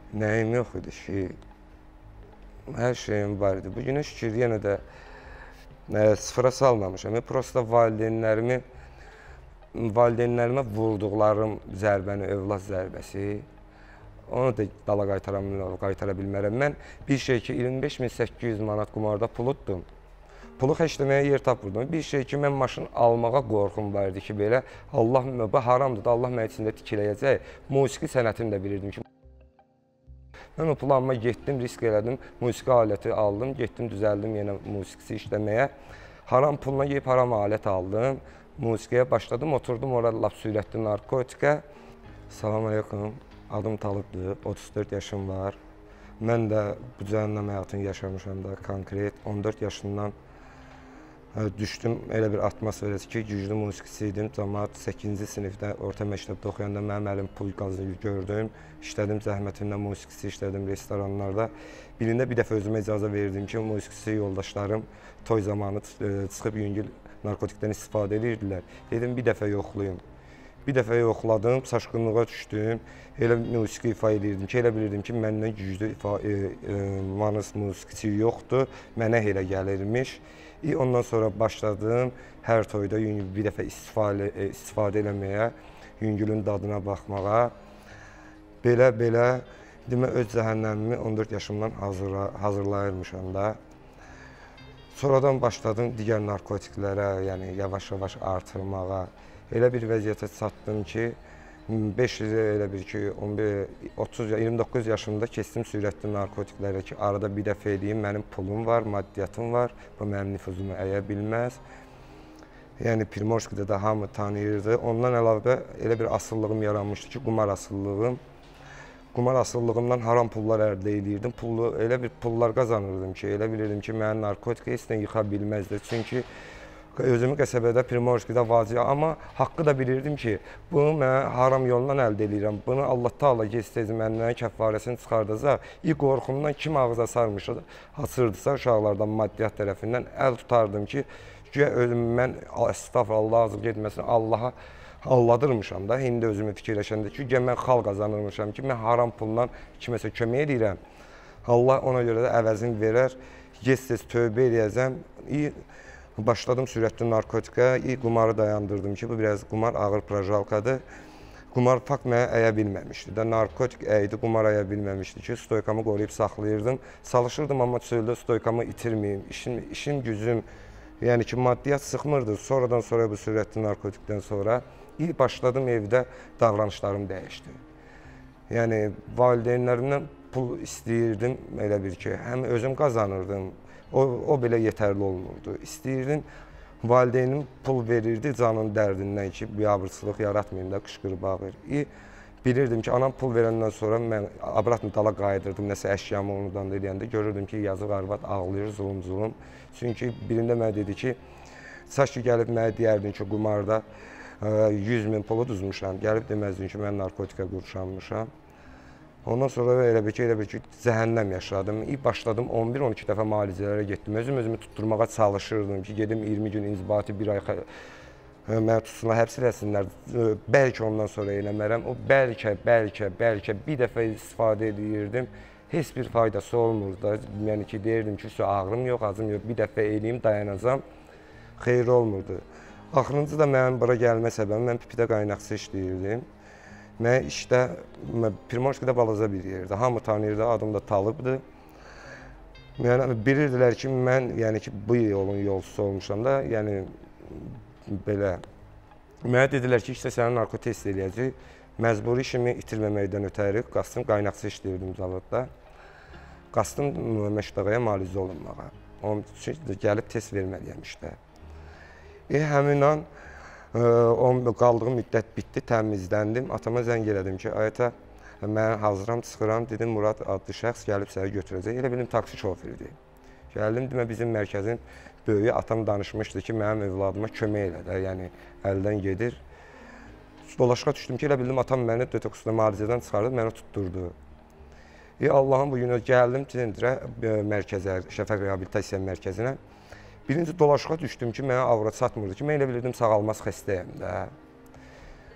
nəyim yox idi ki, hər şeyim var idi. Bu günə şükür yenə də sıfıra salmamışam. Prosta valideynlərimə vurduqlarım zərbəni, övlad zərbəsi, onu da dala qaytara bilmərəm. Mən bir şey ki, 25.800 manat qumarda pul utdum. Pulu xərcləməyə yer tapırdım. Bir şey ki, mən maşın almağa qorxum var idi ki, belə Allah bu haramdır da Allah mənim içində tikiləyəcək. Musiqi sənətini də bilirdim ki, mən o planıma getdim, risk elədim, musiqi aləti aldım, getdim, düzəldim yenə musiqisi işləməyə. Haram pulla yeyib haram alət aldım, musiqiyə başladım, oturdum orada lap sürətli narkotikə. Salam aleykum, adım Talıbdır, 34 yaşım var. Mən də bu cəhənnəm həyatını yaşamışam da konkret. 14 yaşından düşdüm elə bir atmosferə ki, güclü musiqisi idim. Cəmaət 8-ci sinifdə, orta məktəbdə oxuyanda mənim əlim pul qazını gördüm. İşlədim, zəhmətimlə musiqisi işlədim restoranlarda. Birində bir dəfə özümə icazə verdim ki, musiqisi yoldaşlarım toy zamanı çıxıb yüngül narkotikdən istifadə edirdilər. Dedim, bir dəfə yoxlayım. Bir dəfə yoxladım, çaşqınlığa düşdüm. Elə musiqi ifa edirdim ki, elə bilirdim ki, məndən güclü musiqisi yoxdur, mənə elə gəlirmiş. Ondan sonra başladım hər toyda bir dəfə istifadə eləməyə, yüngülün dadına baxmağa. Belə demə öz cəhənnəmimi 14 yaşımdan hazırlayırmışam da. Sonradan başladım digər narkotiklərə, yəni yavaş-yavaş artırmağa. Elə bir vəziyyətə çatdım ki, 5 il elə bir ki, 29 yaşımda keçdim sürətli narkotiklərə ki, arada bir dəfə edeyim, mənim pulum var, maddiyyatım var, bu mənim nüfuzumu əyə bilməz. Yəni, Primorskidə də hamı tanıyırdı. Ondan əlavə elə bir asıllığım yaranmışdı ki, qumar asıllığım. Qumar asıllığımdan haram pullar əldə edirdim. Elə bir pullar qazanırdım ki, elə bilirdim ki, mənim narkotika heç nə yıxa bilməzdi. Çünki özümü qəsəbədə, Primorskidə vacib, amma haqqı da bilirdim ki, bunu mən haram yoldan əldə edirəm. Bunu Allah Taala gec-tez məndən kəffarəsini çıxardacaq. İlk qorxumdan kim ağza açırdısa uşaqlardan maddiyyat tərəfindən əl tutardım ki, mən estağfurullah azıb getməsin, Allaha alladırmışam da, indi özümü fikirləşəndə ki, mən xal qazanırmışam ki, mən haram pulla kiməsə kömək edirəm. Allah ona görə də əvəzini verər, gec-tez tövbə edəcəm. Başladım sürətli narkotika, qumarı dayandırdım ki, bu biraz qumar ağır projalkadır. Qumar fakt mənə əyə bilməmişdi də, narkotik əydi, qumar əyə bilməmişdi ki, stoykamı qoruyub saxlayırdım. Çalışırdım, amma çöldə stoykamı itirməyim, işim gücüm, yəni ki, maddiyyat sıxmırdı. Sonradan sonra bu sürətli narkotikdən sonra başladım evdə davranışlarım dəyişdi. Yəni, valideynlərimdən pul istəyirdim, elə bir ki, həm özüm qazanırdım, o belə yetərli olmurdu. İstəyirdim, valideynim pul verirdi canın dərdindən ki, biabırçılıq yaratmayayım da, qışqırıb ağır. Bilirdim ki, anam pul verəndən sonra mən abratını dala qayıdırdım, nəsə əşyamı onudan deyəndə görürdüm ki, yazıq arvad ağlayır, zulum. Çünki birində mənə dedi ki, saç ki, gəlib mənə deyərdin ki, qumarda 100.000 pulu düzmüşəm, gəlib deməzdin ki, mən narkotika qurşanmışam. Ondan sonra elə bir ki, zəhənnəm yaşadım. Başladım 11-12 dəfə müalicələrə getdim. Özümü tutturmağa çalışırdım ki, gedim 20 gün inzibati bir ay mənə tutsunlar, həbs eləsinlər. Bəlkə ondan sonra eləmərəm. O bəlkə bir dəfə istifadə edirdim. Heç bir faydası olmurdu. Yəni ki, deyirdim ki, ağrım yox, acım yox, bir dəfə eləyim, dayanacam. Xeyir olmurdu. Axırıncı da mənim bura gəlmə səbəbim, mən pipidə qaynaqçı işləyirdim. Mən işdə, Primorskidə balaca bir yerdə, hamı tanıyırdı, adım da Talıbdır. Bilirdilər ki, mən bu yolun yolcusu olmuşam da, yəni belə. Mənə dedilər ki, işte səni narkotest eləyəcək, məcburi işimi itirməməkdən ötəri qaçdım, qaynaqçı işləyirdim zavodda. Qaçdım Məşdağaya müalicə olunmağa. Onun üçün gəlib test verməliyəm işdə. Həmin an qaldığım müddət bitdi, təmizləndim. Atama zəng elədim ki, ayətə, mən hazıram, çıxıram. Dedim, Murad adlı şəxs gəlib səni götürəcək. Elə bilim, taksi şoförüdür. Gəldim, demə, bizim mərkəzin böyüyü atam danışmışdı ki, mənim övladıma kömək elədi. Yəni, əldən gedir. Dolaşqa düşdüm ki, elə bildim, atam məni detoksda müalicədən çıxardı, məni tutturdu. Allahın bu günü gəldim Tindirə mərkəzə, Şəfəq Reabilitasiya mərkəzinə. Birinci dolaşığa düşdüm ki, mənə avra çatmırdı ki, mən elə bilirdim sağalmaz xəstəyəm də.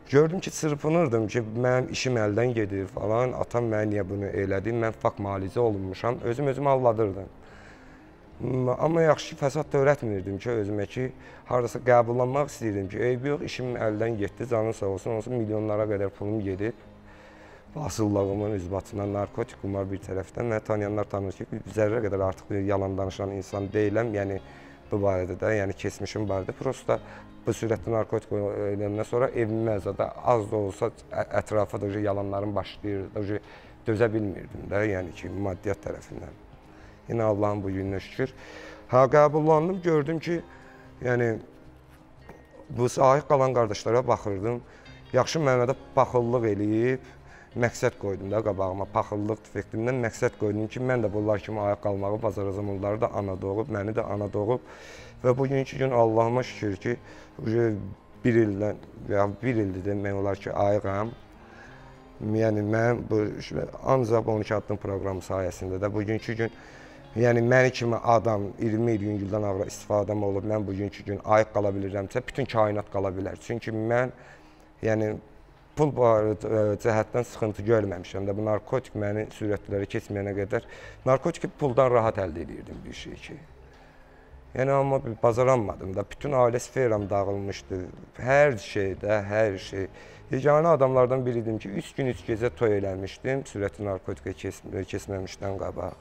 Gördüm ki, çırpınırdım ki, mənim işim əldən gedir falan, atam mənə niyə bunu elədi, mən fakt müalicə olunmuşam, özümü aldadırdım. Amma yaxşı ki, fəsad da öyrətmirdim ki, özümə ki, haradasa qəbullanmaq istəyirdim ki, eybi yox, işim əldən getdi, canın sağ olsun, onsuz milyonlara qədər pulum gedib. Asıllığımın üzbatından narkotik qumar bir tərəfdən. Məni tanıyanlar tanır ki, zərrə qədər artıq yalan danışan insan deyiləm, yəni bu barədə də, yəni keçmişim barədə. Prosta bu sürətdə narkotik edəndən sonra evimə əzada az da olsa ətrafa da yalanlarım başlayırdı, dözə bilmirdim də, yəni ki, maddiyyat tərəfindən. Yine Allah'ın bu gününe şükür. Qəbullandım, gördüm ki, yəni bu sahib qalan qardaşlara baxırdım. Yaxşı mənada paxıllıq eləyib, məqsəd qoydum da qabağıma, paxıllıq tüfeklimdən məqsəd qoydum ki, mən də bunlar kimi ayıq qalmağı bacaracağam. Onları da ana doğub, məni də ana doğub. Və bugünkü gün Allahıma şükür ki, bir ildən, bir ildir demək olar ki, ayıqam. Yəni mən bu ancaq 12 addım proqramı sayəsində də bugünkü gün, yəni məni kimi adam 20 il yüngüldən ağır istifadəm olub, mən bugünkü gün ayıq qala bilirəmsə, bütün kainat qala bilər. Çünki mən, yəni pul cəhətdən sıxıntı görməmişəm də, bu narkotik məni sürətləri keçməyənə qədər, narkotik puldan rahat əldə edirdim bir şey ki. Yəni amma bacaranmadım da, bütün ailə sferam dağılmışdı, hər şeydə, hər şey. Yeganə adamlardan biriydim ki, 3 gün 3 gecə toy eləmişdim, sürəti narkotika keçməmişdən qabaq.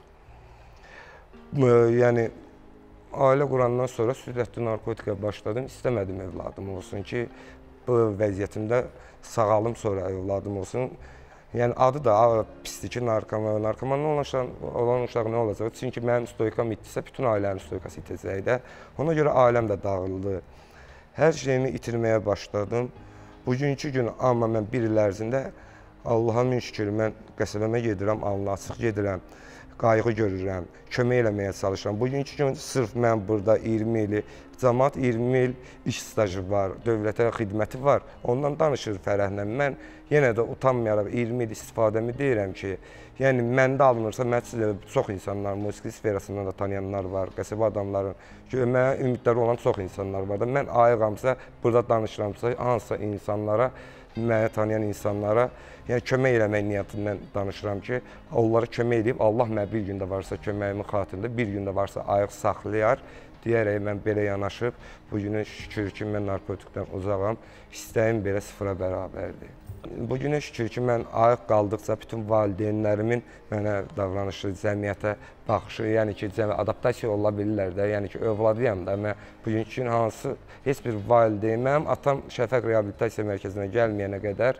Yəni, ailə qurandan sonra sürətli narkotika başladım, istəmədim evladım olsun ki, bu vəziyyətimdə sağalım sonra evladım olsun. Yəni, adı da pisdir ki, narkoman olan uşaq nə olacaq? Çünki mənim stoykam itdirsə, bütün ailənin stoykası itəcək də. Ona görə ailəm də dağıldı. Hər şeyimi itirməyə başladım. Bugünkü gün, amma mən bir il ərzində, Allaha min şükür, mən qəsəbəmə gedirəm, alnı açıq gedirəm, qayğı görürəm, kömək eləməyə çalışıram. Bugünkü gün sırf mən burada 20 ili, cəmaət 20 il iş stajı var, dövlətə xidməti var, ondan danışır fərəhlə. Mən yenə də utanmayaraq 20 il istifadəmi deyirəm ki, yəni məndə alınırsa, mən çox insanlar, musiqi sferasından da tanıyanlar var, qəsəbə adamların, mənə ümidləri olan çox insanlar var da. Mən ayıqamsa, burada danışıramsa, hansısa insanlara, məni tanıyan insanlara, yəni kömək eləmək niyyətindən danışıram ki, onlara kömək edib, Allah mənə bir gündə varsa köməyimin xatirində, bir gündə varsa ayıq saxlayar, deyərək mən belə yanaşıb, bugünə şükür ki, mən narkotikdən uzağam, istəyim belə sıfıra bərabərdir. Bugünə şükür ki, mən ayıq qaldıqca bütün valideynlərimin mənə davranışı, cəmiyyətə baxışı, yəni ki, adaptasiya ola bilirlər də, yəni ki, övladıyam da, mən bugünkü gün hansı, heç bir valideyn, mənim atam Şəfəq Reabilitasiya Mərkəzinə gəlməyənə qədər,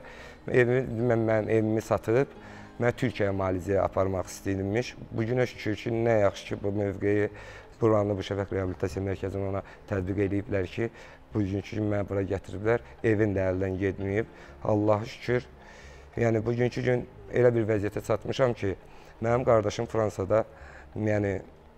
mənim evimi satıb, mən Türkiyəyə müalicəyə aparmaq istəyirmiş. Bugünə şükür ki, nə yaxşı ki, bu mövqeyi, buranı, bu Şəfəq Reabilitasiya Mərkəzini ona tətbiq ediblər ki, bugünkü gün mənə bura gətiriblər, evin də əldən getməyib. Allah'a şükür, yəni bugünkü gün elə bir vəziyyətə çatmışam ki, mənim qardaşım Fransada, yəni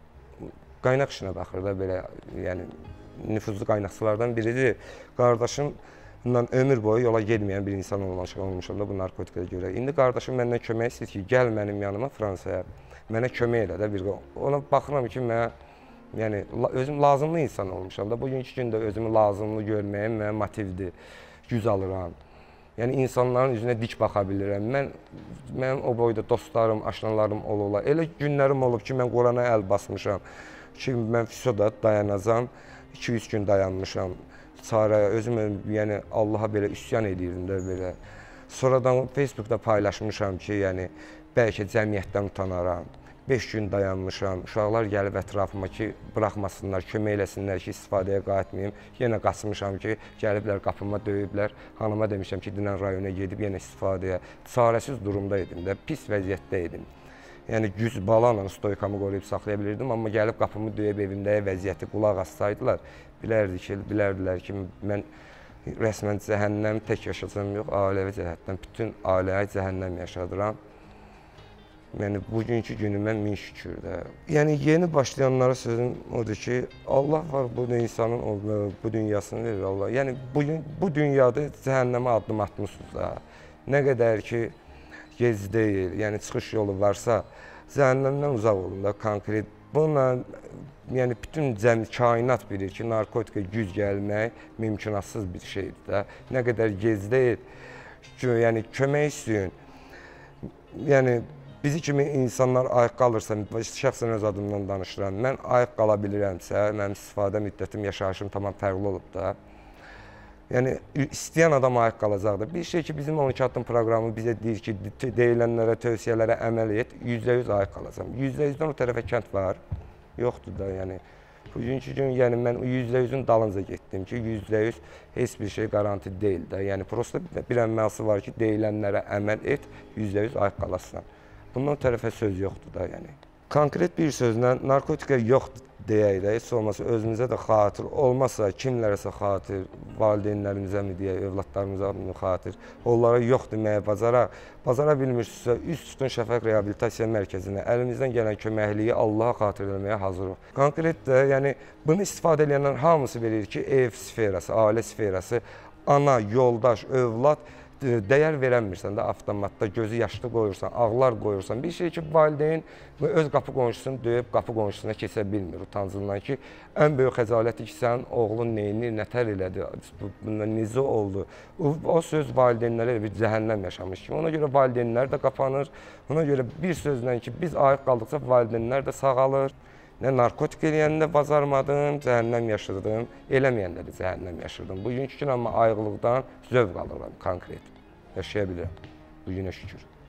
qaynaq işinə baxır da belə, yəni nüfuzlu qaynaqçılardan biridir. Qardaşımla ömür boyu yola gelməyən bir insan olmuşam da bu narkotikaya görə. İndi qardaşım məndən kömək istəyir ki, gəl mənim yanıma Fransaya, mənə kömək elə də bir qo. Ona baxıram ki, mənə, yəni özüm lazımlı insan olmuşam da, bugünkü gün də özümü lazımlı görməyim mənə motivdir, güc alıram. Yəni insanların üzünə dik baxa bilirəm. Mənim o boyda dostlarım, aşnalarım olurlar. Elə günlərim olub ki, mən Qurana əl basmışam ki, mən FİSO-da dayanacam, 2-3 gün dayanmışam. Çarəyə, özüm, yəni Allaha belə üsyan edirdim də belə. Sonradan Facebookda paylaşmışam ki, yəni bəlkə cəmiyyətdən utanaram. 5 gün dayanmışam, uşaqlar gəlib ətrafıma ki, buraxmasınlar, kömək eləsinlər ki, istifadəyə qayıtmayayım. Yenə qaçmışam ki, gəliblər, qapıma döyüblər. Hanıma demişəm ki, dinən rayona gedib yenə istifadəyə. Çarəsiz durumda idim də, pis vəziyyətdə idim. Yəni güc balanla stoykamı qoruyub saxlaya bilirdim, amma gəlib qapımı döyüb evimdəyə vəziyyəti qulaq assaydılar, bilərdilər ki, mən rəsmən cəhənnəm tək yaşayacağım yox, ailəvi cəhətdən bütün ailəyə cəhənnəm yaşadıram. Yəni, bugünkü günümə min şükür də. Yəni, yeni başlayanlara sözüm odur ki, Allah var bu insanın bu dünyasını verir Allah. Yəni, bu dünyada cəhənnəmə addım atmışsınız da. Nə qədər ki, gec deyil, yəni çıxış yolu varsa, cəhənnəmdən uzaq olun da, konkret Bununla yəni bütün kainat bilir ki, narkotika güc gəlmək mümkünatsız bir şeydir də. Nə qədər gec deyil, yəni kömək istəyin. Yəni bizi kimi insanlar ayıq qalırsa, şəxsən öz adımdan danışıram. Mən ayıq qala bilirəmsə, mənim istifadə müddətim, yaşayışım tamam fərqli olub da. Yəni istəyən adam ayıq qalacaqdır. Bir şey ki, bizim 12 addım proqramı bizə deyir ki, deyilənlərə, tövsiyələrə əməl et, %100 ayıq qalacam. %100-dən o tərəfə kənd var, yoxdur da, yəni. Bugünkü gün yəni mən %100-ün dalınca getdim ki, %100 heç bir şey garanti deyil də. Yəni prosta bir əməlsi var ki, deyilənlərə əməl et, %100 ayıq qalasan. Bundan tərəfə söz yoxdur da, yəni. Konkret bir sözlə narkotika yoxdur deyək də, heç olmasa özümüzə də xatir, olmasa kimlərəsə xatir, valideynlərimizə mi deyək, övladlarımıza mı xatir, onlara yox deməyə bacara bilmirsinizsə, üst tutun Şəfəq Reabilitasiya Mərkəzinə, əlimizdən gələn köməkliyi Allaha xatir eləməyə hazırıq. Konkret də, yəni bunu istifadə edənlər hamısı bilir ki, ev sferası, ailə sferası, ana, yoldaş, övlad, dəyər verənmirsən də avtomatda, gözü yaşlı qoyursan, ağlar qoyursan. Bir şey ki, valideyn öz qapı qonşusunu döyüb qapı qonşusuna keçə bilmir utancından ki, ən böyük xəcalətdir ki, sənin oğlun neyini, nətər elədi, necə oldu. O söz valideynlərə bir cəhənnəm yaşamış kimi. Ona görə valideynlər də qapanır. Ona görə bir sözlə ki, biz ayıq qaldıqca valideynlər də sağalır. Nə narkotik eləyəndə bacarmadım, cəhənnəm yaşadım, eləməyəndə də cəhənnəm yaşadım. Bugünkü gün amma ayıqlıqdan zövq alıram konkret. Yaşaya bilirəm, bugünə şükür.